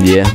Yeah.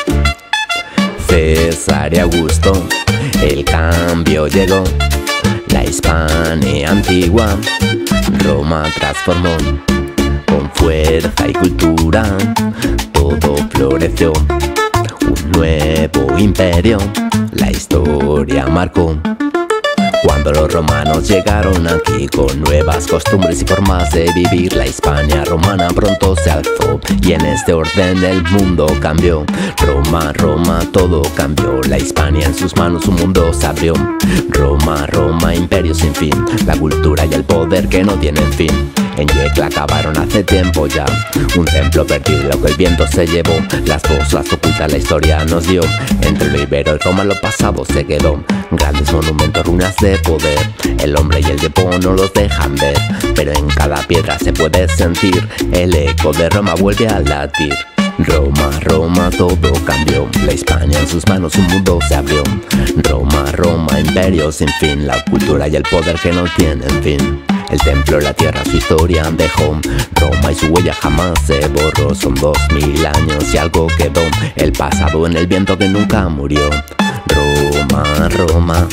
César y Augusto, el cambio llegó. La Hispania antigua, Roma transformó. Con fuerza y cultura, todo floreció. Un nuevo imperio, la historia marcó. Cuando los romanos llegaron aquí con nuevas costumbres y formas de vivir, la Hispania romana pronto se alzó y en este orden el mundo cambió. Roma, Roma, todo cambió. La Hispania en sus manos un mundo se abrió. Roma, Roma, imperio sin fin. La cultura y el poder que no tienen fin. En Yecla acabaron hace tiempo ya. Un templo perdido, lo que el viento se llevó. Las cosas ocultas la historia nos dio. Entre lo ibero y Roma lo pasado se quedó. Grandes monumentos, ruinas de poder. El hombre y el tiempo no los dejan ver, pero en cada piedra se puede sentir el eco de Roma vuelve a latir. Roma, Roma, todo cambió. La Hispania en sus manos un mundo se abrió. Roma, Roma, imperio sin fin. La cultura y el poder que no tienen fin. El templo, la tierra, su historia dejó. Roma y su huella jamás se borró. Son 2000 años y algo quedó. El pasado en el viento que nunca murió. Roma, Roma,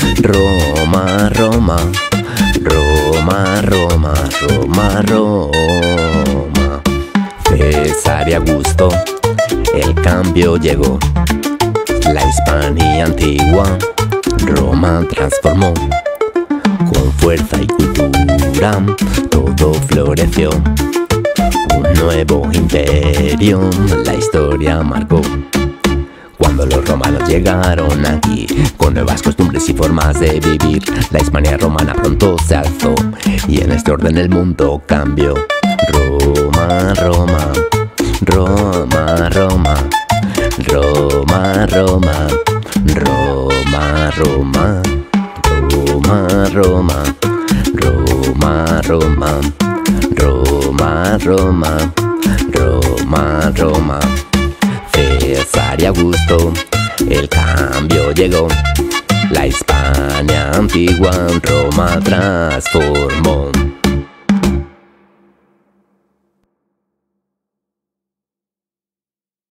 Roma, Roma, Roma, Roma, Roma, Roma. César y Augusto, el cambio llegó. La Hispania antigua, Roma transformó. Con fuerza y cultura, todo floreció. Un nuevo imperio, la historia marcó. Cuando los romanos llegaron aquí, con nuevas costumbres y formas de vivir, la Hispania romana pronto se alzó y en este orden el mundo cambió. Roma, Roma, Roma, Roma, Roma, Roma, Roma, Roma, Roma, Roma, Roma, Roma, Roma, Roma, Roma, Roma. César y Augusto, el cambio llegó. La Hispania antigua, Roma transformó.